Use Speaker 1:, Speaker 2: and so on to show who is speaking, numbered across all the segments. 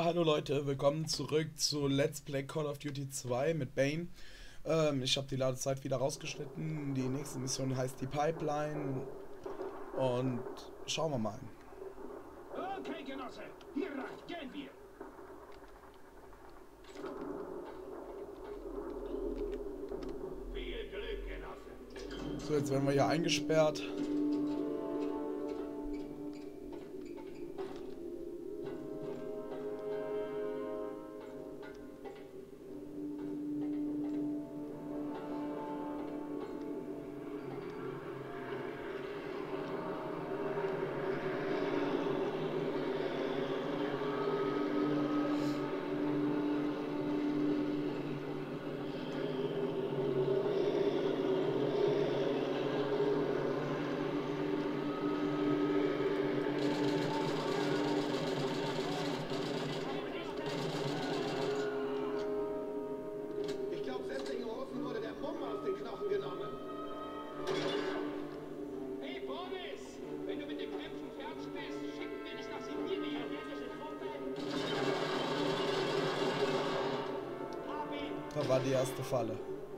Speaker 1: Hallo Leute, willkommen zurück zu Let's Play Call of Duty 2 mit Bane. Ich habe die Ladezeit wieder rausgeschnitten. Die nächste Mission heißt die Pipeline. Und schauen wir mal.
Speaker 2: Okay, Genosse, hier rein, gehen wir. Viel Glück, Genosse.
Speaker 1: So, jetzt werden wir hier eingesperrt.
Speaker 3: Hey Boris, wenn du mit dem Kämpfen fertig bist, schicken wir dich nach Sibirien.
Speaker 1: Da war die erste Falle.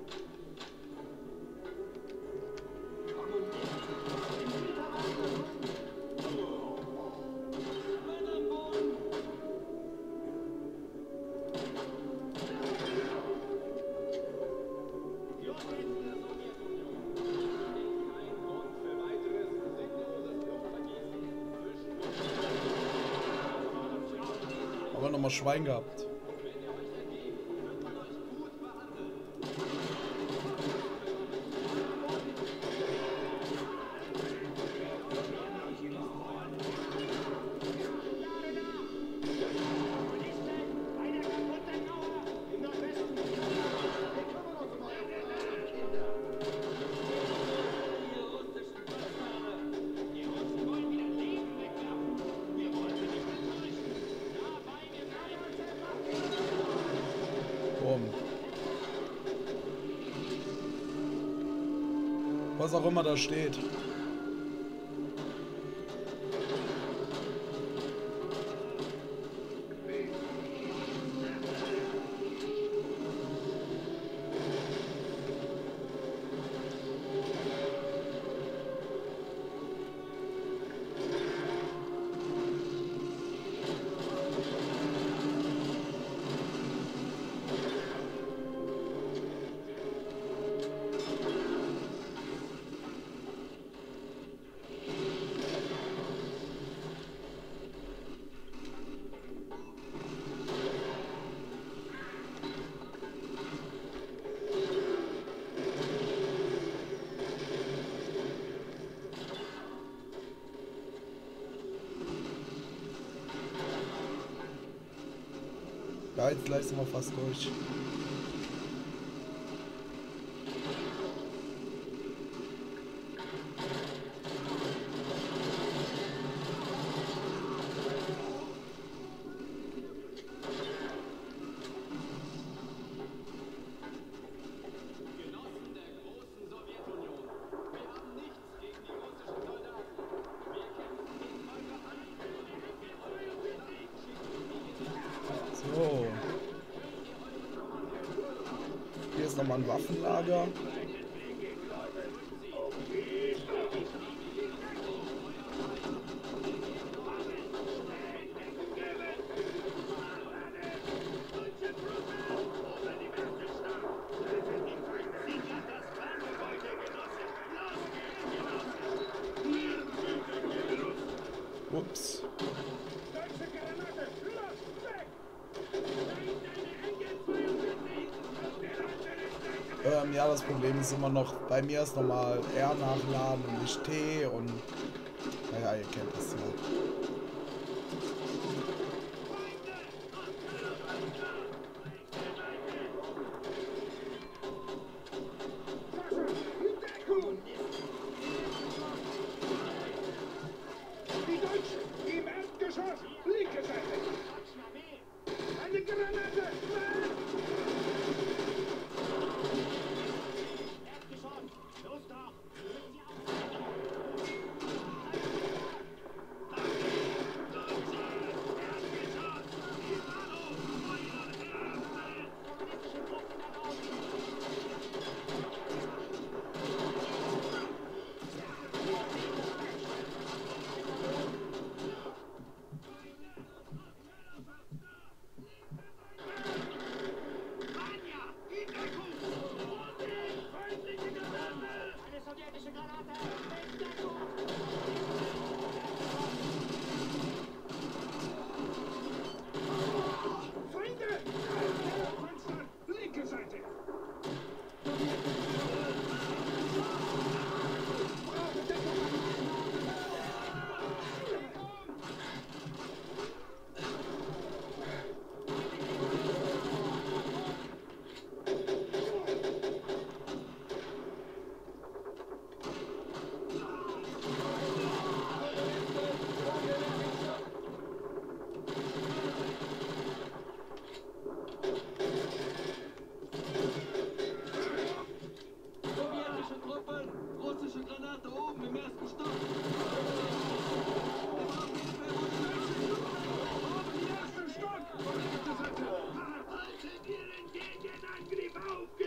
Speaker 1: Aber nochmal Schwein gehabt. Was auch immer da steht. Ja, jetzt gleich sind wir fast durch.
Speaker 3: Genossen der großen Sowjetunion, wir haben nichts gegen die russischen Soldaten. Wir kämpfen gegen eure
Speaker 1: So. Hier ist nochmal ein Waffenlager. Ups. Ja, das Problem ist immer noch, bei mir ist nochmal R nachladen und nicht T und naja, ihr kennt das ja.
Speaker 2: Die Deutschen im Erdgeschoss, linke Seite. Eine Granate! Los drauf!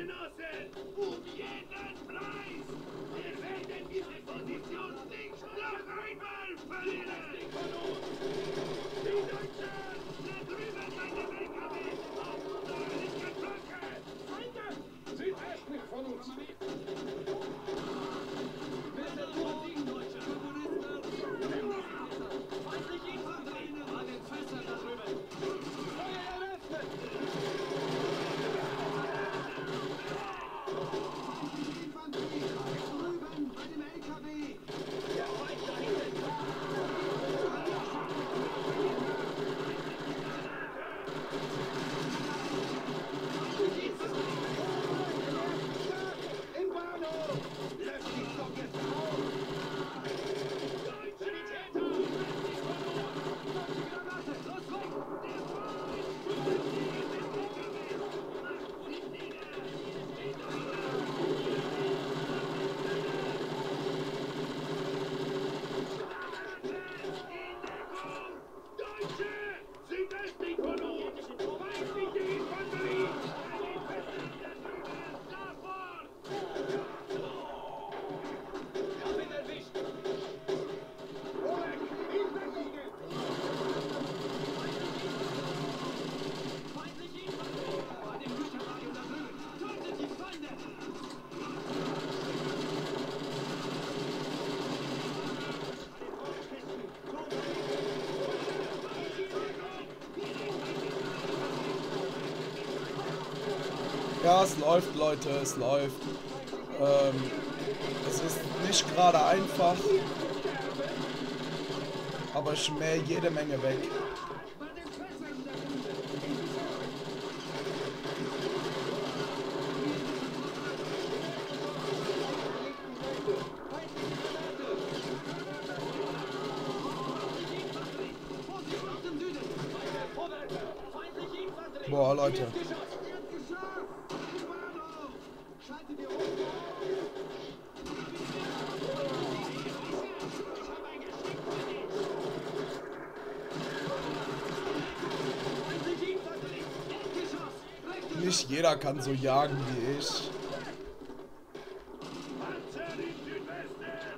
Speaker 2: Genossen! Um jeden Preis! Wir werden diese Position nicht noch einmal verlieren! Die Deutschen! Da drüben bei dem LKW! Auf unserer linken Flanke! Feinde! Südwestlich von uns! Wir sind nur die Deutschen! Feindliche Infanterie! An den Fässern da drüben! Feuer eröffnet!
Speaker 4: Drüben bei dem LKW!
Speaker 2: Der Feind da hinten! Im Bahnhof! Lösch die Sowjets auf! Deutsche Täter!
Speaker 4: Granate! Los, weg!
Speaker 2: Der Feind! Macht sie nieder! Deutsche! Südöstlich von uns! Feindliche Infanterie! An den Fässern da drüben! Sofort!
Speaker 3: Hab ihn erwischt!
Speaker 2: Oleg! Hinterliegen!
Speaker 3: Feindliche Infanterie! An dem Güterwagen da drüben! Tötet die Feinde!
Speaker 1: Ja, es läuft, Leute, es läuft. Es ist nicht gerade einfach, aber ich mähe jede Menge weg.
Speaker 2: Bei den Fässern da drüben!
Speaker 3: Vorsicht aus dem Süden! Vorwärts! Feindliche Infanterie!
Speaker 1: Boah, Leute.
Speaker 3: Erdgeschoss!
Speaker 4: Erdgeschoss! Im Bahnhof! Schaltet ihr um!
Speaker 2: Ich habe ein Geschick für dich!
Speaker 3: Feindliche Infanterie! Erdgeschoss! Rechts!
Speaker 1: Nicht jeder kann so jagen wie ich.
Speaker 2: Panzer im Südwesten!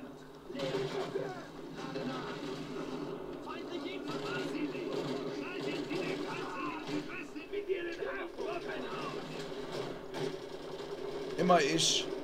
Speaker 3: Feindliche Infanterie!
Speaker 2: Sie nicht! Schalten Sie den Panzer im Südwesten mit Ihren Haftwaffen auf!
Speaker 1: Immer ich.